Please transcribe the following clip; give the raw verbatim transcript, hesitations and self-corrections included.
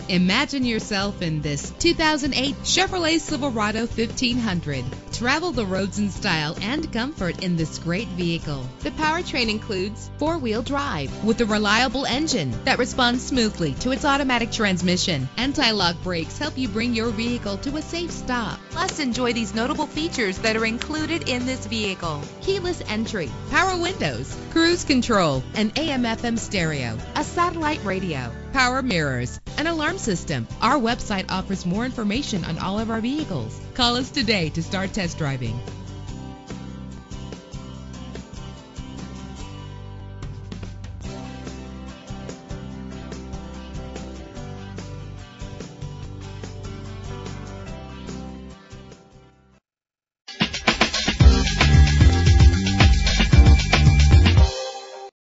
Imagine yourself in this two thousand eight Chevrolet Silverado fifteen hundred. Travel the roads in style and comfort in this great vehicle. The powertrain includes four-wheel drive with a reliable engine that responds smoothly to its automatic transmission. Anti-lock brakes help you bring your vehicle to a safe stop. Plus, enjoy these notable features that are included in this vehicle: keyless entry, power windows, cruise control, an A M F M stereo, a satellite radio, power mirrors, an alarm system. Our website offers more information on all of our vehicles. Call us today to start test driving.